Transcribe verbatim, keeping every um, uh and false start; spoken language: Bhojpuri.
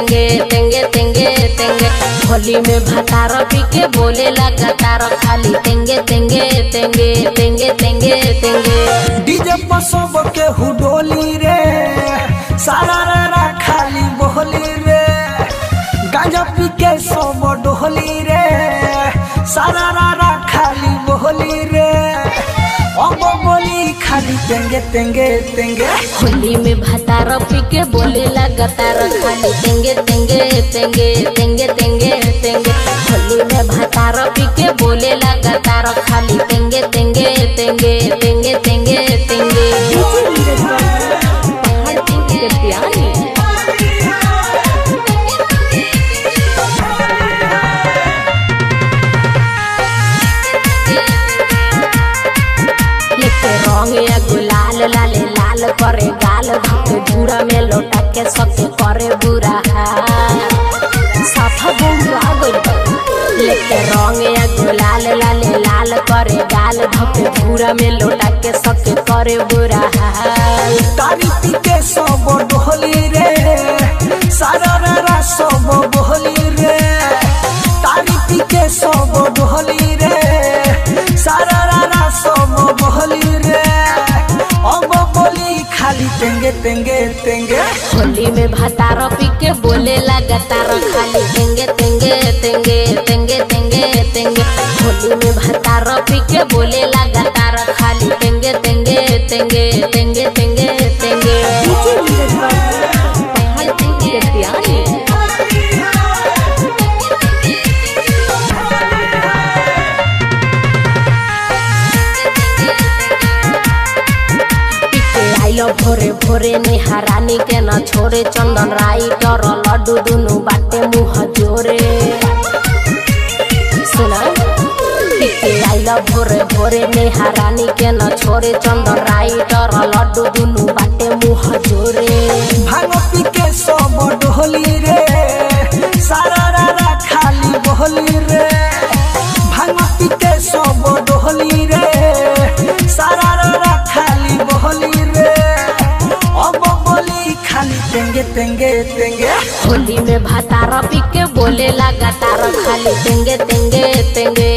तेंगे तेंगे तेंगे तेंगे। होली में भतार पी के बोले लगातार खाली तेंगे तेंगे तेंगे तेंगे तेंगे तेंगे। डीजे पर सब के हुडोली रे सारा रा खाली बोली रे। गांजा पी के सब डोली रे सारा रा खाली बोली रे। अब बोली खाली तेंगे तेंगे तेंगे। होली में भतार पी के बोले लगातार खाली तेंगे तेंगे तेंगे तेंगे तेंगे तेंगे। होली में भतार पी के बोले लगातार खाली तेंगे तेंगे तेंगे तेंगे तेंगे तेंगे। रंग या गुलाल लाले लाल करे गाल धके बुरा में लोटा के सके करे बुरा साफा बुरा गइल। लेके रंग या गुलाल लाले लाल करे गाल धके बुरा में लोटा के सके करे बुरा। तारी पी के सब डोली रे सारा रा सब बोली रे। तारी पी के सब डोली रे सारा रा सब बोली रे। अब बोली खाली तेंगे तेंगे तेंगे। होली में भतार पी के बोले लगातार खाली तेंगे तेंगे तेंगे तेंगे तेंगे तेंगे। होली में भतार पी के बोले लगातार खाली तेंगे तेंगे तेंगे तेंगे तेंगे तेंगे। भोरे भोरे निहारानी के न छोरे चंदन राइटर लड्डू दुनु बाटे मुँह जोरे। सुना आइला भोरे भोरे निहारानी के न छोरे चंदन राइटर लड्डू दुनु बाटे मुँह जोरे। भांग पी के सब डोली रे सारा रा खाली बोली रे। भांग पी के सब डोली रे सारा रा खाली बोली रे। अब बोली खाली तेंगे तेंगे तेंगे। होली में भतार पी के बोले लगातार खाली तेंगे तेंगे तेंगे